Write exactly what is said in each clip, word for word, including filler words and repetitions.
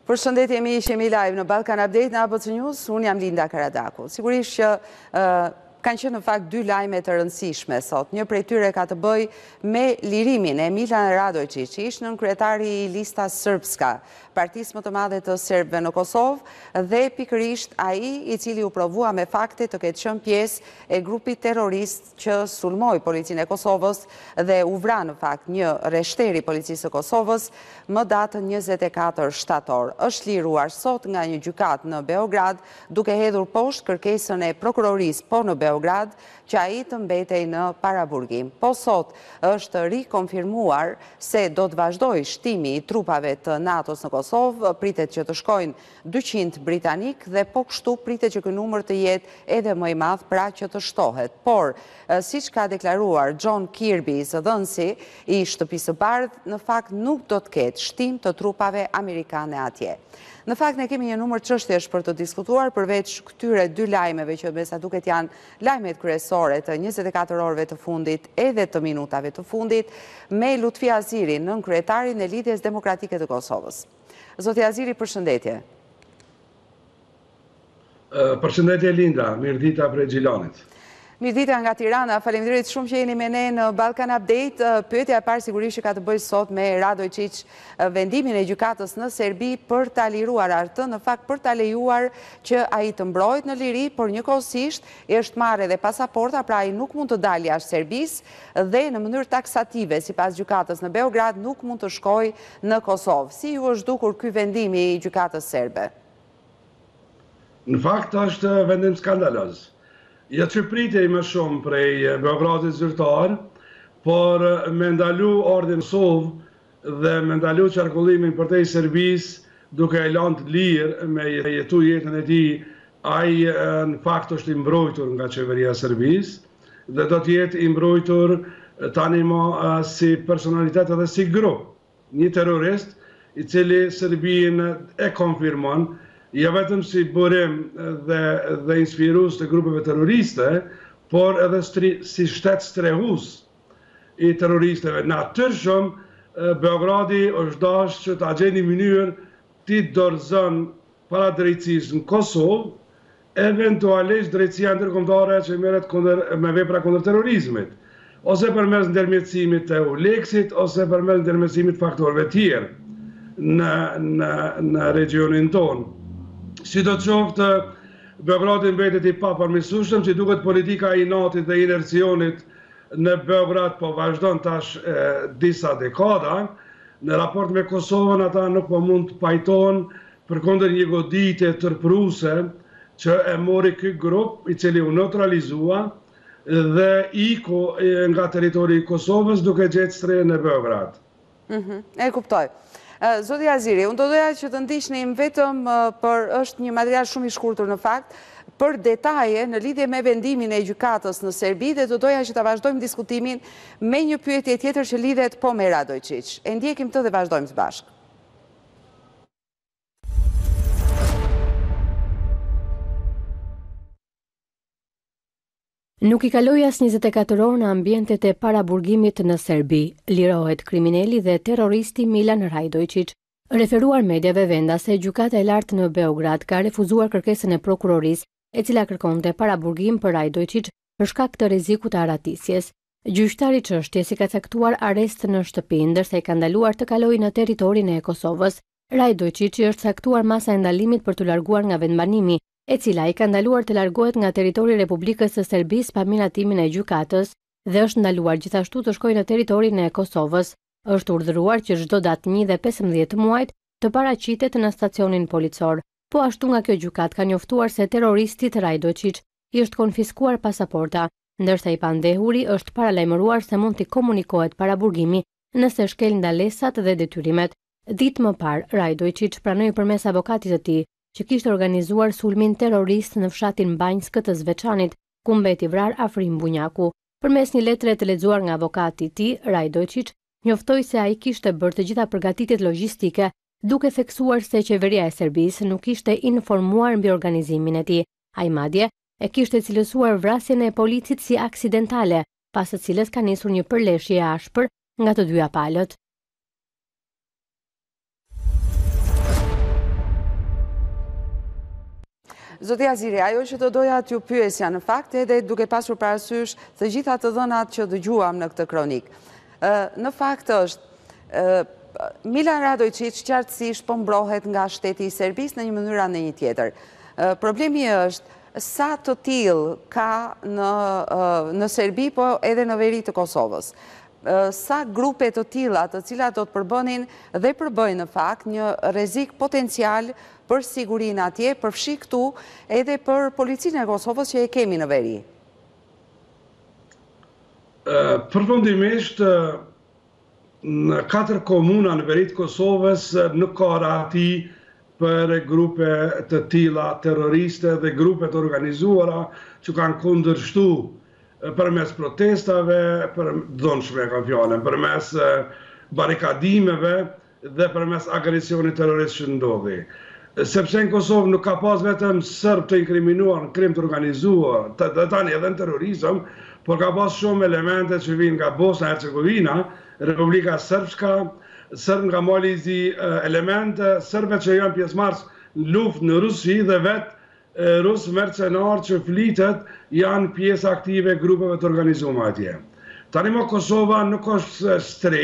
Përshëndetje, mi ishemi live në Balkan Update në A B C News, unë jam Linda Karadaku. Sigurisht që uh, kanë qenë në fakt dy lajme të rëndësishme sot. Një prej tyre ka të bëj me lirimin e Milan Radojčić, që ishte nënkryetari i Lista Srpska, partisë më të madhe të serbëve në Kosovë, dhe pikërisht ai i cili u provua me fakte të ketë qenë pjesë e grupit terrorist që sulmoi policinë e Kosovës dhe u vra në fakt një rreshteri policisë së Kosovës më datën njëzet e katër shtator. Është liruar sot nga një gjykatë në Beograd, duke hedhur poshtë kërkesën e prokurorisë po në Beograd, që ai të mbetej në paraburgim. Po sot është rikonfirmuar se do të vazhdoj shtimi i trupave të NATO-s në Kosovë, pritet që të shkojnë dyqind britanik dhe po kështu pritet që ky numër të jetë edhe më i madh, pra që të shtohet. Por, siç ka deklaruar John Kirby, zëdhënësi i Shtëpisë së Bardhë, në fakt nuk do të ketë shtim të trupave amerikane atje. Në fakt, ne kemi një numër çështjesh për të diskutuar, përveç këtyre dy lajmeve që me sa duket janë lajmet kryesore të njëzet e katër orëve të fundit edhe të minutave të fundit, me Lutfi Azirin, nënkryetarin e Lidhjes Demokratike të Kosovës. Zoti Aziri, përshëndetje. Përshëndetje Linda, mirëdita prej Xhilanit. Mirëdita nga Tirana, faleminderit shumë që jeni me ne në Balkan Update. Pyetja e parë sigurisht që ka të bëjë sot me Radojčić, vendimin e gjykatës në Serbi për ta liruar atë, në fakt për ta lejuar që ai të mbrojt në liri, por njëkohësisht është marrë edhe pasaporta, pra ai nuk mund të dalë jashtë Serbisë dhe në mënyrë taksative, sipas gjykatës në Beograd, nuk mund të shkojë në Kosovë. Si ju është dukur ky vendim i gjykatës serbe? Në fakt është vendim skandaloz. Ja që pritej më shumë prej Beogradit zyrtar, por me ndalu ardhin Kosovë dhe me ndalu qarkullimin përtej Serbisë, duke e lënë të lirë me jetu jetën e tij, ai në fakt është i mbrojtur nga qeveria e Serbisë dhe do të jetë i mbrojtur tani më si personalitet edhe si grup, një terrorist i cili Serbinë e konfirmon, ja vetëm si burim dhe, dhe inspirues të grupeve terroriste, por edhe stri, si shtet strehus i terroristeve. Natyrshëm, Beogradi është dashur që ta gjejë një mënyrë ti dorëzon para drejtësisë në Kosovë, eventualisht drejtësia ndërkombëtare që merret kundër me vepra kundër terrorizmit, ose përmes ndërmjetësimit të Euleksit, ose përmes ndërmjetësimit faktorëve tjerë në, në, në regionin tonë. Si do të qoftë, Beogradi mbetet i papërmirësueshëm, që duket politika i natit dhe inercionit në Beograd po vazhdon tash e, disa dekada. Në raport me Kosovën ata nuk po mund të pajtohen përkundër një goditje tërpruese që e mori ky grup i cili u neutralizua dhe iku nga territori i Kosovës duke gjetë shtrenjtë në Beograd. Mm-hmm, e kuptoj. Zoti Aziri, unë do doja që të ndiqnim vetëm për është një material shumë i shkurtër në fakt, për detaje në lidhje me vendimin e gjykatës në Serbi dhe do doja që ta vazhdojmë diskutimin me një pyetje tjetër që lidhet po me Radojčić. E ndjekim të dhe vazhdojmë së bashku. Nuk i kaloi as njëzet e katër orë në ambientet e paraburgimit në Serbi, lirohet kriminali dhe terroristi Milan Radojčić. Referuar medjave vendase, gjykata e lartë në Beograd ka refuzuar kërkesën e prokurorisë, e cila kërkonte paraburgim për Radojčić për shkak të rrezikut të arratisjes. Gjyqtari çështjes i ka caktuar arrest në shtëpi, ndërsa i ka ndaluar të kalojë në territorin e Kosovës. Radojčić është caktuar masa e ndalimit për të larguar nga vendbanimi, e cila i ka ndaluar të largohet nga territori i Republikës së Serbisë pa miratimin e gjykatës dhe është ndaluar gjithashtu të shkojë në territorin e Kosovës. Është urdhëruar që çdo datë një dhe pesëmbëdhjetë muajit të paraqitet në stacionin policor. Po ashtu nga kjo gjykatë ka njoftuar se terroristit Radojčić i është konfiskuar pasaporta, ndërsa i pandehuri është paralajmëruar se mund t'i komunikohet paraburgimi nëse shkel ndalesat dhe detyrimet. Ditë më parë, Radojčić pranoi përmes avokatit të tij që kishte organizuar sulmin terrorist në fshatin Banjsk të Zveçanit, ku mbeti vrar Afrim Bunjaku. Përmes një letre të lexuar nga avokati i tij, Radojčić njoftoi se ai kishte bërë të gjitha përgatitjet logjistike, duke theksuar se qeveria e Serbisë nuk ishte informuar mbi organizimin e tij. Ai madje e kishte cilësuar vrasjen e policit si aksidentale, pas së cilës ka nisur një përleshje e ashpër nga të dyja palët. Zoti Aziri, ajo që të doja t'ju pyesja në fakt edhe duke pasur parasysh të gjitha të dhënat që dëgjuam në këtë kronik. Në fakt është, Milan Radojčić qartësisht po mbrohet nga shteti i Serbisë në një mënyrë anë një tjetër. Problemi është sa të tillë ka në Serbi, po edhe në veri të Kosovës. Sa grupe të tilla të cilat do të përbënin dhe përbëjnë në fakt një rrezik potencial për sigurinë atje, përfshi këtu edhe për policinë e Kosovës që e kemi në veri. Përfundimisht, në katër komuna në veri të Kosovës nuk ka rati për grupe të tilla terroriste dhe grupe të organizuara që kanë kundërshtu përmes protestave, për dhunshme kanë fjalën, përmes barikadimeve dhe përmes agresionit terrorist që ndodhi. Sepse në Kosovë nuk ka pas vetëm sërb të inkriminuar në krim të organizuar, dhe tani edhe në terrorizëm, por ka pas shumë elemente që vinë nga Bosna e Hercegovina, Republika Srpska, sërb nga Malizi, elemente sërbe që janë pjesëmarrës në luftë në Rusi dhe vetë rusë mercenar që flitet janë pjesë aktive grupeve të organizuara atje. Tani më Kosova nuk është stre,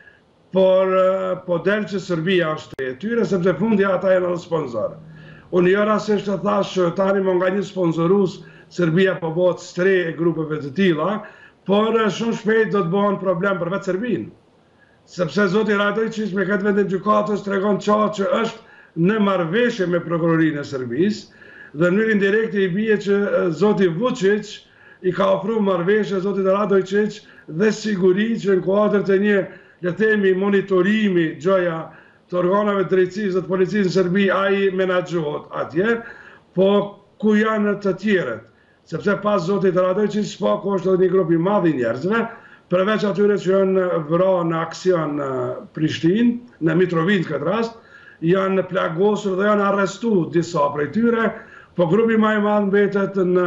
por po del që Serbia është stre tyre, sepse fundi ata janë edhe sponsor. Unë jo rastisht të thash që tani më nga një sponsorus Serbia po bëhet stre e grupeve të tilla, por shumë shpejt do të bëhen problem për vetë Serbinë. Sepse zoti Radojčić me këtë vendim gjykatës tregon qartë që është në marrëveshje me prokurorinë e Serbisë, dhe në mënyrë indirekte i bie që zoti Vučić i ka ofruar marrëveshje zotit Radojčić dhe siguri që në kuadër të një, le të themi, monitorimi gjoja të organeve të drejtësisë dhe të policisë në Serbi, ai menaxhohet atje, po ku janë të tjerët? Sepse pas zotit Radojčić paku është edhe një grup i madh i njerëzve, përveç atyre që janë vrarë në aksion në Prishtinë, në Mitrovinë këtë rast, janë plagosur dhe janë arrestuar disa prej tyre, po grupi më i madh mbetet në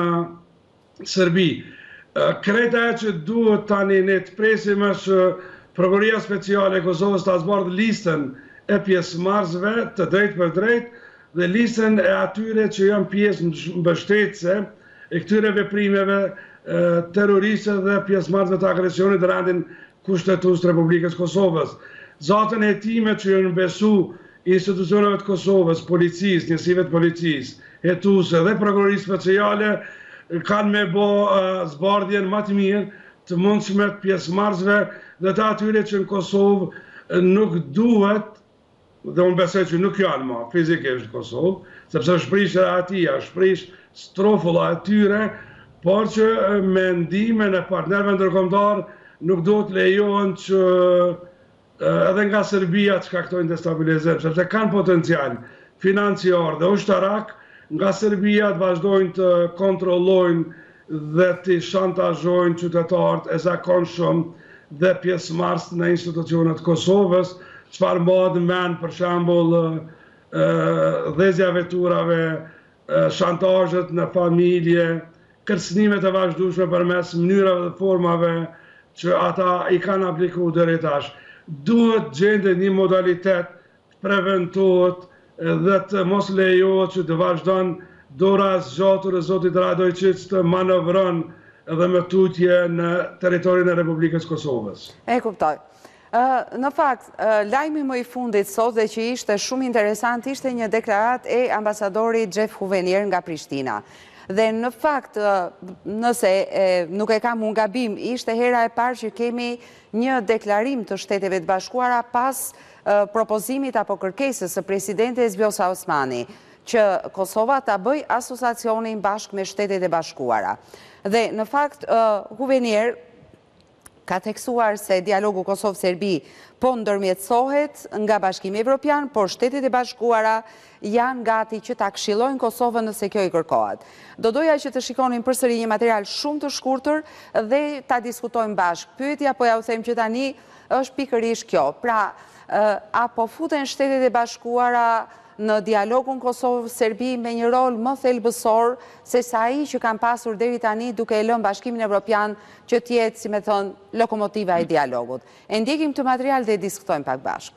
Serbi. Kreta që duhet tani ne të presim është Prokuroria Speciale e Kosovës ta zbardhë listën e pjesëmarrësve të drejtë për drejtë dhe listën e atyre që janë pjesë mbështetëse e këtyre veprimeve terroriste dhe pjesëmarrësve të agresionit në rendin kushtetues të Republikës Kosovës. Zatën e hetimet që janë besu institucioneve të Kosovës, policisë, njësive të policisë, hetuese dhe prokurorisë speciale kanë me bo zbardhjen më të mirë të mundshme të pjesëmarrësve dhe të atyre që në Kosovë nuk duhet, dhe unë besoj që nuk janë më fizikisht në Kosovë, sepse shprish e atia, shprish strofulla e tyre, por që me ndimin e partnerëve ndërkombëtar nuk do të lejohen që edhe nga Serbia të shkaktojnë destabilizim, sepse kanë potencial financiar dhe ushtarak, nga Serbia të vazhdojnë të kontrollojnë dhe të shantazhojnë qytetarët e zakonshëm dhe pjesëmarrës në institucionet Kosovës, çfarë mbajnë mend për shembull dhezja veturave, shantazhet në familje, kërcënimet e vazhdueshme përmes mënyrave dhe formave që ata i kanë aplikuar deri tash. Duhet gjendet një modalitet të preventohet dhe të mos lejohet që të vazhdon dora e zgjatur e zotit Radojčić të manovron edhe me tutje në territorin e Republikës Kosovës. E kuptoj. Në fakt, lajmi më i fundit sot dhe që ishte shumë interesant ishte një deklarat e ambasadorit Xhef Huvenier nga Prishtina. Dhe në fakt, nëse nuk e kam unë gabim, ishte hera e parë që kemi një deklarim të Shteteve të Bashkuara pas propozimit apo kërkesës së presidentes Vjosa Osmani, që Kosova ta bëj asociacionin bashkë me Shtetet e Bashkuara. Dhe në fakt, Huvenier ka teksuar se dialogu Kosovë-Serbi po ndërmjetësohet nga Bashkimi Evropian, por Shtetet e Bashkuara janë gati që ta këshillojnë Kosovën nëse kjo i kërkohet. Do doja që të shikonin përsëri një material shumë të shkurtër dhe ta diskutojmë bashkë. Pyetja po ja u them që tani është pikërisht kjo. Pra, apo futen Shtetet e Bashkuara në dialogun Kosovë-Serbi me një rol më thelbësor se sa ai që kanë pasur deri tani duke e lënë Bashkimin Evropian që tjetë, si me thënë, lokomotiva e dialogut. E ndjekim të material dhe diskutojmë pak bashkë.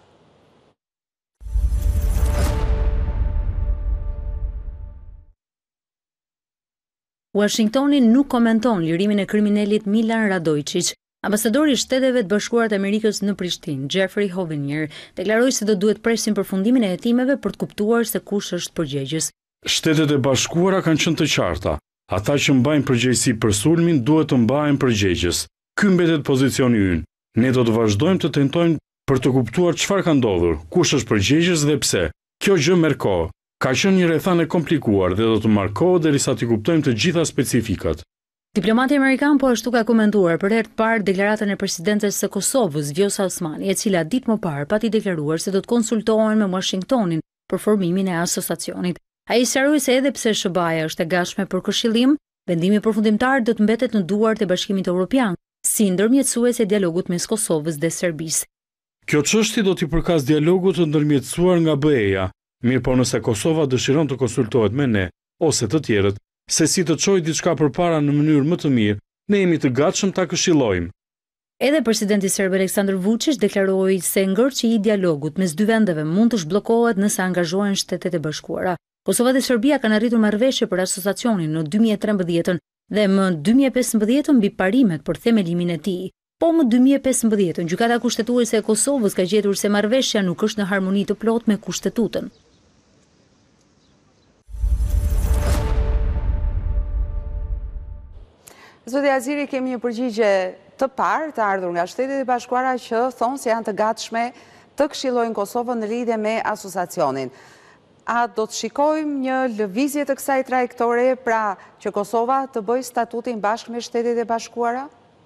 Washingtoni nuk komenton lirimin e kriminalit Milan Radojčić. Ambasadori i Shteteve të Bashkuara të Amerikës në Prishtinë, Jeffrey Hovenier, deklaroi se do duhet presim përfundimin e hetimeve për të kuptuar se kush është përgjegjës. Shtetet e Bashkuara kanë qenë të qarta. Ata që mbajnë përgjegjësi për sulmin duhet të mbahen përgjegjës. Ky mbetet pozicioni ynë. Ne do të vazhdojmë të tentojmë për të kuptuar çfarë ka ndodhur, kush është përgjegjës dhe pse. Kjo gjë merr kohë. Ka qenë një rrethane komplikuar dhe do të marrë kohë derisa të kuptojmë të gjitha specifikat. Diplomati amerikan po ashtu ka komentuar për herë të parë deklaratën e presidentes së Kosovës, Vjosa Osmani, e cila ditë më parë pati deklaruar se do të konsultohen me Washingtonin për formimin e asociacionit. Ai sqaroi se edhe pse S B A-ja është e gatshme për këshillim, vendimi përfundimtar do të mbetet në duart e Bashkimit Evropian, si ndërmjetësues e dialogut mes Kosovës dhe Serbisë. Kjo çështje do t'i përkas dialogut të ndërmjetësuar nga B E-ja. Mirë po nëse Kosova dëshiron të konsultohet me ne, ose të tjerët, se si të çojë diçka përpara në mënyrë më të mirë, ne jemi të gatshëm ta këshillojmë. Edhe presidenti serb Aleksandar Vučić deklaroi se ngërçi i dialogut mes dy vendeve mund të zhbllokohet nëse angazhohen Shtetet e Bashkuara. Kosova dhe Serbia kanë arritur marrëveshje për asociacionin në dy mijë e trembëdhjetë dhe më dy mijë e pesëmbëdhjetë mbi parimet për themelimin e tij. Po më dy mijë e pesëmbëdhjetë gjykata kushtetuese e Kosovës ka gjetur se marrëveshja nuk është në harmoni të plotë me kushtetutën. Zoti Aziri, kemi një përgjigje të parë të ardhur nga Shtetet e Bashkuara që thonë se janë të gatshme të këshillojnë Kosovën në lidhje me asociacionin. A do të shikojmë një lëvizje të kësaj trajektore, pra që Kosova të bëjë statutin bashkë me Shtetet e Bashkuara?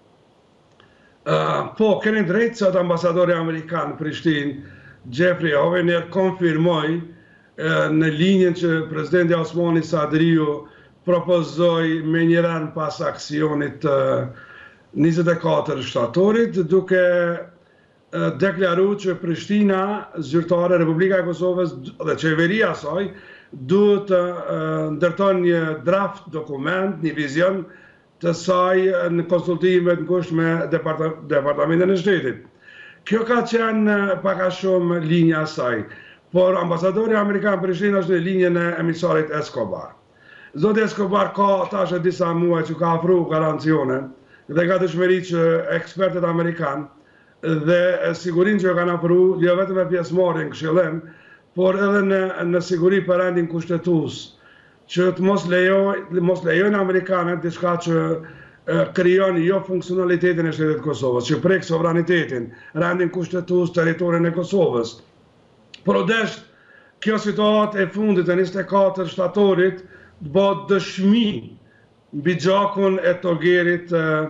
Uh, po, keni drejtë se ambasadori amerikan në Prishtinë, Jeffrey Hovenier, konfirmoi uh, në linjën që presidenti Osmani Sadriu propozoi me një ran pas aksionit uh, njëzet e katër shtatorit, duke uh, deklaruar që Prishtina, zyrtare Republika e Kosovës dhe qeveria saj duhet të uh, ndërton një draft dokument, një vizion të saj në konsultimet në kusht me Departamentin e Shtetit. Kjo ka qenë pak a shumë linja saj, por ambasadori amerikan Prishtinë është në linjën e emisarit Escobar. Zoti Escobar ka tash disa muaj që ka afru garancione dhe ka dëshmëri që ekspertet amerikan dhe sigurin që kanë afru jo vetëm e pjesëmarrjen në këshillim, por edhe në, në siguri për rendin kushtetues, që të mos lejojnë mos lejojnë amerikanët diçka që e, krijon jo funksionalitetin e Shtetit të Kosovës, që prek sovranitetin, rendin kushtetues, territorin e Kosovës. Por odesh kjo situatë e fundit e njëzet e katër shtatorit të bëhet dëshmi mbi gjakun e Togerit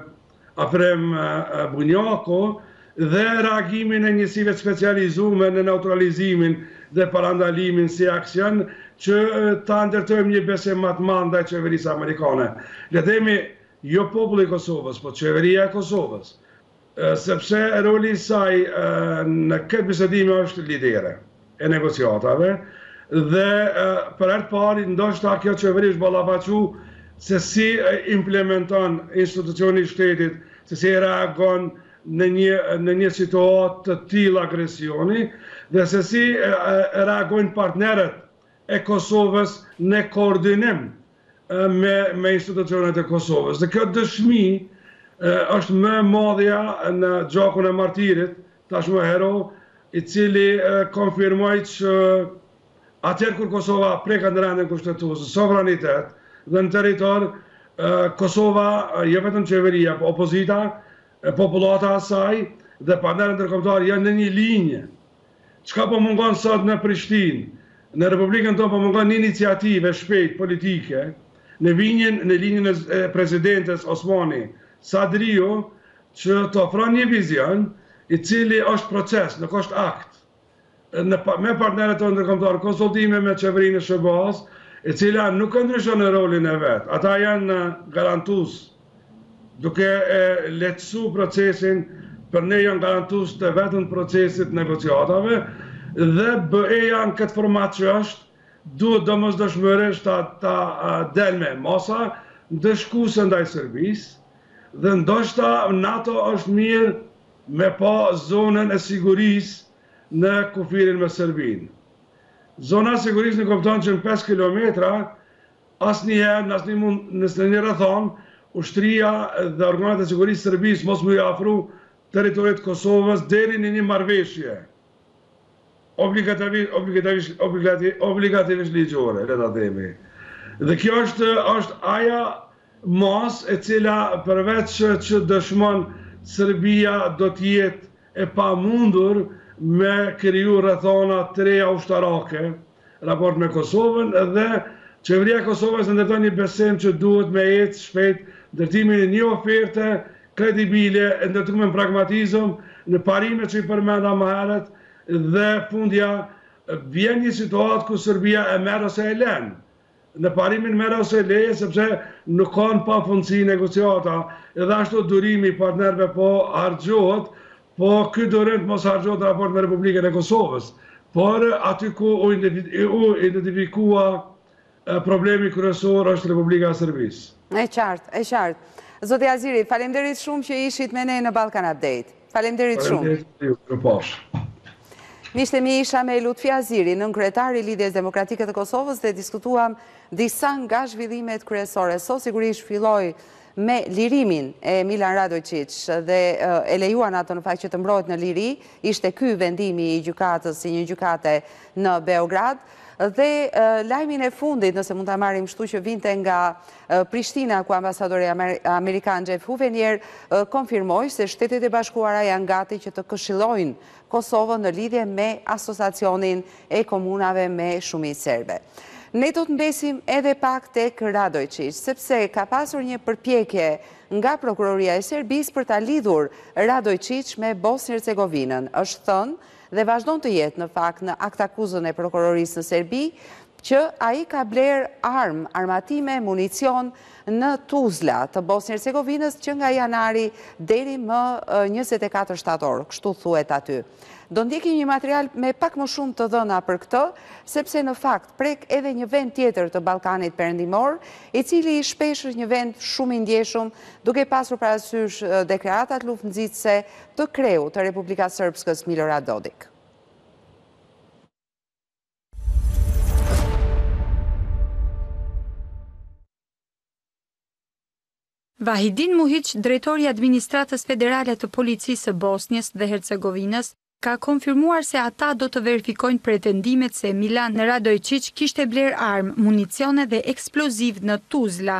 Afrem Bunjako dhe reagimin e njësive specializuar në neutralizimin dhe parandalimin si aksion që ta ndërtojmë një besim më të madh ndaj qeverisë amerikane. Le të themi jo populli i Kosovës, po qeveria e Kosovës, sepse roli i saj në këtë bisedim është lidere e negociatave. Dhe për herë të parë ndoshta kjo qeveri është ballafaqu se si implementon institucioni i shtetit, se si reagon në një në një situatë të tillë agresioni dhe se si reagojnë partnerët e Kosovës në koordinim me me institucionet e Kosovës. Dhe kjo dëshmi është më e madhja në gjakun e martirit, tashmë hero, i cili konfirmoi që atëherë kur Kosova preka në rendin kushtetues, sovranitet dhe në territor, Kosova, jo vetëm qeveria, po opozita, popullata e saj dhe partnerët ndërkombëtar janë në një linjë. Çka po mungon sot në Prishtinë, në Republikën tonë po mungon një iniciativë shpejt politike në linjën në linjën e presidentes Osmani Sadriu që të ofron një vizion i cili është proces, nuk është akt. Në, me partnerët tonë ndërkombëtar, konsultime me qeverinë e S B A-s, e cila nuk ndryshon në rolin e vet. Ata janë garantues, duke e lehtësuar procesin, për ne janë garantues të vetëm procesit negociatave dhe B E-ja në këtë format që është, duhet domosdoshmërisht ta, ta del me masa ndëshkuese ndaj Serbisë dhe ndoshta NATO është mirë me pa zonën e sigurisë në kufirin me Serbinë. Zona sigurisë në kupton që në pesë kilometra asnjëherë në asnjë mund në një rrethon ushtria dhe organet e sigurisë së Serbisë mos më afru territorit të Kosovës deri në një marrëveshje obligativisht obligativisht obligativisht ligjore, le ta themi. Dhe kjo është është aja mas e cila përveç që dëshmon Serbia do të jetë e pamundur me kriju rrethona të reja ushtarake raport me Kosovën dhe qeveria e Kosovës ndërton një besim që duhet me ecë shpejt ndërtimin e një oferte kredibile, ndërtuar me pragmatizëm në parimet që i përmenda më herët dhe fundja vjen një situatë ku Serbia e merr ose e lën. Në parimin merr ose e leje sepse nuk kanë pafundësi negociata, edhe ashtu durimi i partnerëve po harxhohet, po ky durim mos harxhohet raport me Republikën e Kosovës, por aty ku u identifikua problemi kryesor është Republika e Serbisë. E qartë, e qartë. Zoti Aziri, faleminderit shumë që ishit me ne në Ballkan Update. Faleminderit shumë. Faleminderit. Mishte mi isha me Lutfi Aziri, nënkryetari i Lidhjes Demokratike të Kosovës, dhe diskutuam disa nga zhvillimet kryesore. Sot sigurisht filloi me lirimin e Milan Radojčić dhe e lejuan ato në fakt që të mbrohet në liri. Ishte ky vendimi i gjykatës si një gjykate në Beograd. Dhe lajmin e fundit, nëse mund ta marrim kështu, që vinte nga Prishtina, ku ambasadori amerikan Jeff Huvenier konfirmoi se Shtetet e Bashkuara janë gati që të këshillojnë Kosovën në lidhje me asociacionin e komunave me shumicë serbe. Ne do të mbesim edhe pak tek Radojčić, sepse ka pasur një përpjekje nga prokuroria e Serbisë për ta lidhur Radojčić me Bosnjë-Hercegovinën. Është thënë dhe vazhdon të jetë në fakt në akt akuzën e prokurorisë në Serbi, që ai ka bler armë, armatime, municion në Tuzla të Bosnjë-Hercegovinës që nga janari deri më njëzet e katër shtator, kështu thuhet aty. Do ndjekim një material me pak më shumë të dhëna për këtë, sepse në fakt prek edhe një vend tjetër të Ballkanit Perëndimor, i cili shpesh është një vend shumë i ndjeshëm, duke pasur parasysh deklaratat luftë-nxitëse të kreut të Republikës Srpskës Milorad Dodik. Vahidin Muhić, drejtori i Administratës Federale të Policisë së Bosnjës dhe Hercegovinës, ka konfirmuar se ata do të verifikojnë pretendimet se Milan Radojčić kishte bler armë, municione dhe eksploziv në Tuzla.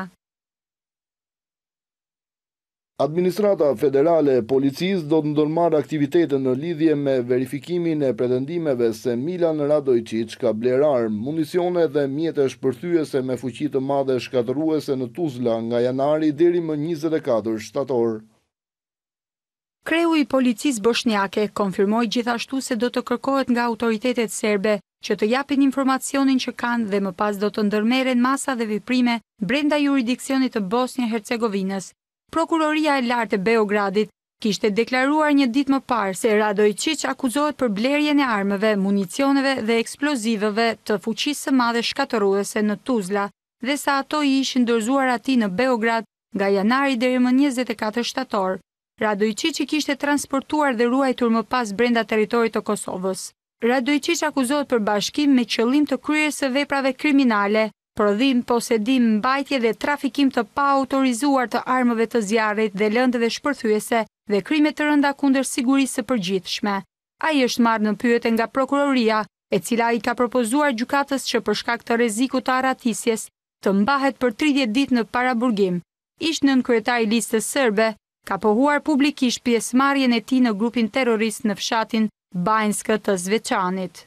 Administrata Federale e Policisë do të ndërmarrë aktivitete në lidhje me verifikimin e pretendimeve se Milan Radojčić ka bler armë, municione dhe mjete shpërthyese me fuqi të madhe shkatëruese në Tuzla nga janari deri më njëzet e katër shtator. Kreu i policisë bosnjake konfirmoi gjithashtu se do të kërkohet nga autoritetet serbe që të japin informacionin që kanë dhe më pas do të ndërmerren masa dhe veprime brenda jurisdiksionit të Bosnjë-Hercegovinës. Prokuroria e lartë e Beogradit kishte deklaruar një ditë më parë se Radojčić akuzohet për blerjen e armëve, municioneve dhe eksplozivëve të fuqisë së madhe shkatëruese në Tuzla, dhe sa ato i ishin dorëzuar atij në Beograd nga janari deri më njëzet e katër shtator. Radojčić i kishte transportuar dhe ruajtur më pas brenda territorit të Kosovës. Radojčić akuzohet për bashkim me qëllim të kryerjes së veprave kriminale, prodhim, posedim, mbajtje dhe trafikim të paautorizuar të armëve të zjarrit dhe lëndëve shpërthyese dhe krime të rënda kundër sigurisë së përgjithshme. Ai është marrë në pyetje nga prokuroria, e cila i ka propozuar gjykatës që për shkak të rrezikut të arratisjes të mbahet për tridhjetë ditë në paraburgim. Ish nënkryetari i listës serbe ka pohuar publikisht pjesëmarrjen e tij në grupin terrorist në fshatin Banjska të Zvečanit.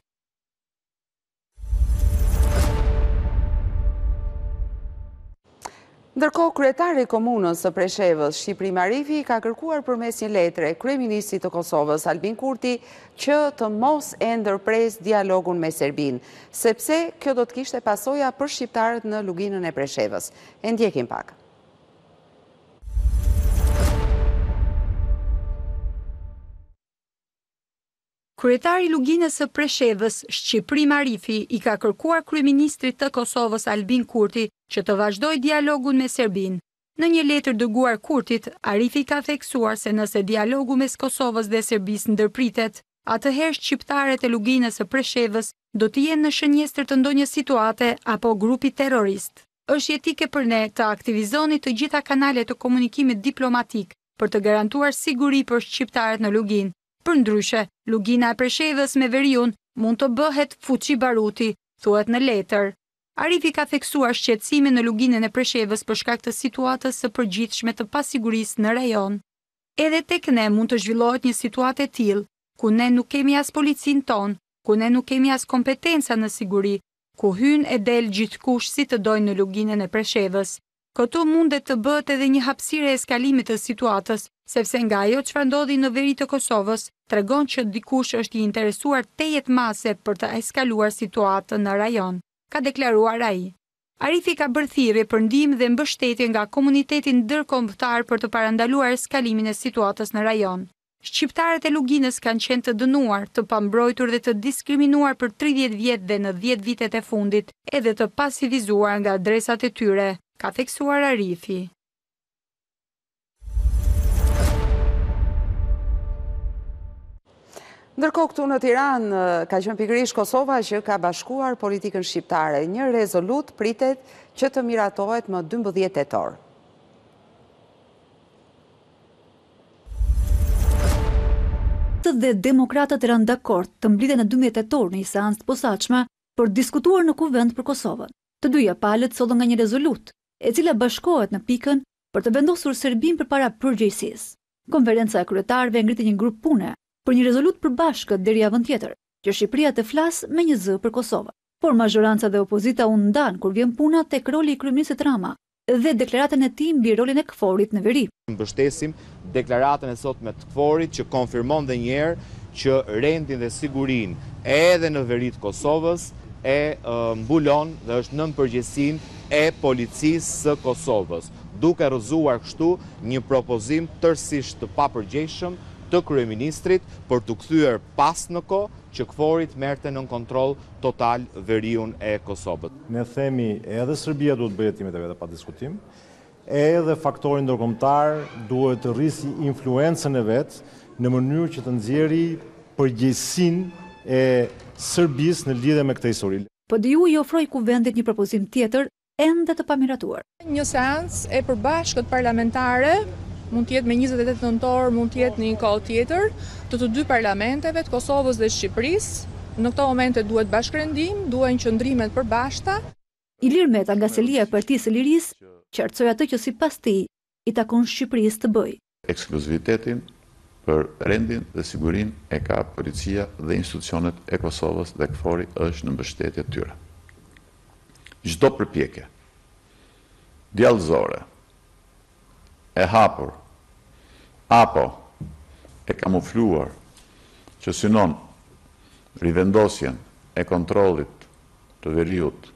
Ndërkohë, kryetari i komunës së Preshevës, Shqipëri Marifi, ka kërkuar përmes një letre kryeministrit të Kosovës, Albin Kurti, që të mos e ndërpres dialogun me Serbinë, sepse kjo do të kishte pasoja për shqiptarët në luginën e Preshevës. E ndjekim pak. Kryetari i luginës së Preshevës, Shqipëri Marifi, i ka kërkuar kryeministrit të Kosovës Albin Kurti që të vazhdojë dialogun me Serbinë. Në një letër dërguar Kurtit, Arifi ka theksuar se nëse dialogu mes Kosovës dhe Serbisë ndërpritet, atëherë shqiptarët e luginës së Preshevës do të jenë në shënjestër të ndonjë situate apo grupi terrorist. Është jetike për ne të aktivizoni të gjitha kanalet të komunikimit diplomatik për të garantuar siguri për shqiptarët në Lugin. Përndryshe, Lugina e Preshevës me veriun mund të bëhet fuçi baruti, thuhet në letër. Arifi ka theksuar shqetësimin në Luginën e Preshevës për shkak të situatës së përgjithshme të pasigurisë në rajon. Edhe tek ne mund të zhvillohet një situatë e tillë, ku ne nuk kemi as policin ton, ku ne nuk kemi as kompetenca në siguri, ku hyn e del gjithkush si të dojnë në Luginën e Preshevës. Këtu mundet të bëhet edhe një hapësirë e eskalimit të situatës, sepse nga ajo çfarë ndodhi në veri të Kosovës, tregon që dikush është i interesuar tejet mase për të eskaluar situatën në rajon, ka deklaruar ai. Arifi ka bërë thirrje për ndihmë dhe mbështetje nga komuniteti ndërkombëtar për të parandaluar eskalimin e situatës në rajon. Shqiptarët e Luginës kanë qenë të dënuar, të pambrojtur dhe të diskriminuar për tridhjetë vjet dhe në dhjetë vitet e fundit, edhe të pasivizuar nga adresat e tyre, ka theksuar Arifi. Ndërkohë këtu në Tiranë ka qenë pikërisht Kosova që ka bashkuar politikën shqiptare. Një rezolut pritet që të miratohet më dymbëdhjetë tetor. Dhe demokratët e rënë dakord të mblidhen në dymbëdhjetë tetor në një seancë të posaçme për diskutuar në kuvend për Kosovën. Të dyja palët sollën nga një rezolut, e cila bashkohet në pikën për të vendosur Serbinë përpara përgjegjësisë. Konferenca e kryetarëve ngriti një grup pune për një rezolut përbashkët deri javën tjetër, që Shqipëria të flasë me një zë për Kosovën. Por majoranca dhe opozita u ndan kur vjen puna tek roli i kryeministit Rama dhe deklaratën e tij mbi rolin e K F O R-it në veri. Mbështesim deklaratën e sotme të K F O R-it që konfirmon dhe njerë që rendin dhe sigurin edhe në verit Kosovës e mbulon dhe është nën përgjegjësinë e policisë së Kosovës, duke rrëzuar kështu një propozim tërësisht të papërgjegjshëm të kryeministrit për të kthyer pas në kohë që K F O R-it merrte nën kontroll total veriun e Kosovës. Ne themi edhe Serbia duhet bëjë hetimet e veta pa diskutim, edhe faktori ndërkombëtar duhet të rrisi influencën e vet në mënyrë që të nxjerrë përgjegjësinë e Serbisë në lidhje me këtë histori. P D U i ofroi kuvendit një propozim tjetër ende të pamiratuar. Një seancë e përbashkët parlamentare mund të jetë me njëzet e tetë nëntor, mund të jetë në një kohë tjetër, të të dy parlamenteve, të Kosovës dhe Shqipërisë. Në këto momente duhet bashkërendim, duhen qëndrimet përbashkëta. Ilir Meta nga selia e Partisë së Lirisë qartësoi atë që sipas tij i takon Shqipërisë të bëjë. Ekskluzivitetin për rendin dhe sigurinë e ka policia dhe institucionet e Kosovës dhe K F O R-i është në mbështetje të tyre. Çdo përpjekje djallëzore, e hapur, apo e kamufluar që synon rivendosjen e kontrollit të veriut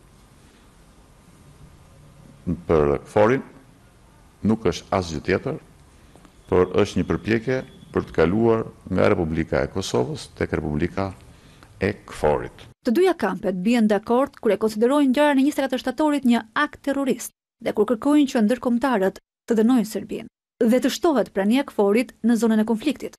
për K F O R-in nuk është asgjë tjetër, por është një përpjekje për të kaluar nga Republika e Kosovës tek Republika e K F O R-it. Të dyja kampet bien dakord kur e konsiderojnë ngjarjen e njëzet e katër shtatorit një akt terrorist dhe kur kërkojnë që ndërkombëtarët të dënojnë Serbinë dhe të shtohet prania e K F O R-it në zonën e konfliktit.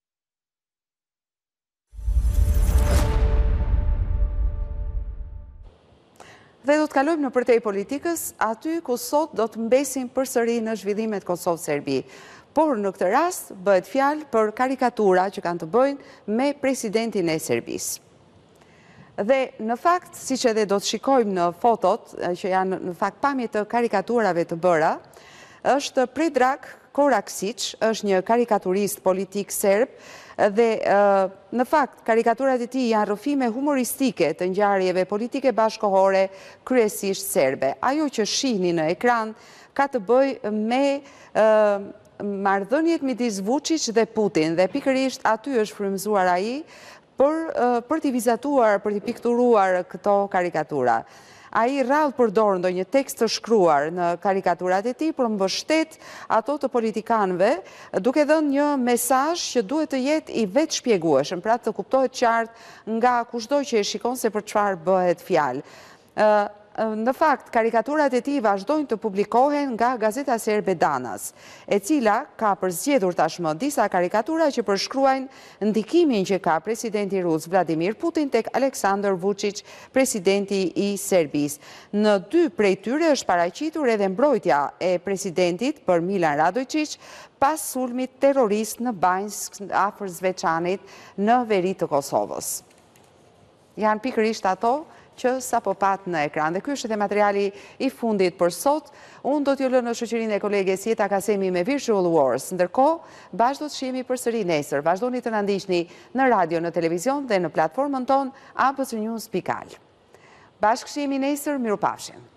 Dhe do të kalojmë në përtej politikës, aty ku sot do të mbesim përsëri në zhvillimet Kosovë-Serbi. Por në këtë rast bëhet fjalë për karikatura që kanë të bëjnë me presidentin e Serbisë. Dhe në fakt, siç edhe do të shikojmë në fotot, që janë në fakt pamje të karikaturave të bëra, është Predrag Koraksić, është një karikaturist politik serb, dhe në fakt karikaturat e tij janë rrëfime humoristike të ngjarjeve politike bashkëkohore kryesisht serbe. Ajo që shihni në ekran ka të bëjë me marrëdhëniet midis Vučić dhe Putin, dhe pikërisht aty është frymëzuar ai për për t'i vizatuar, për t'i pikturuar këto karikatura. Ai rrallë përdor ndonjë tekst të shkruar në karikaturat e tij për mbështet ato të politikanëve, duke dhënë një mesazh që duhet të jetë i vetë shpjegueshëm, pra të kuptohet qartë nga kushdo që e shikon se për çfarë bëhet fjalë. në fakt, karikaturat e tij vazhdojnë të publikohen nga gazeta serbe Danas, e cila ka përzgjedhur tashmë disa karikatura që përshkruajnë ndikimin që ka presidenti rus Vladimir Putin tek Aleksandar Vučić, presidenti i Serbisë. Në dy prej tyre është paraqitur edhe mbrojtja e presidentit për Milan Radojčić pas sulmit terrorist në Banjsk afër Zvečanit në veri të Kosovës. Janë pikërisht ato që sa po pat në ekran. Dhe ky është edhe materiali i fundit për sot. Unë do t'ju lë në shoqërinë e koleges Jeta Kasemi me Virtual Wars. Ndërkohë, bashkë do të shihemi përsëri nesër. Vazhdoni të na ndiqni në radio, në televizion dhe në platformën tonë a b c news dot al. Bashkë shihemi nesër, mirupafshim.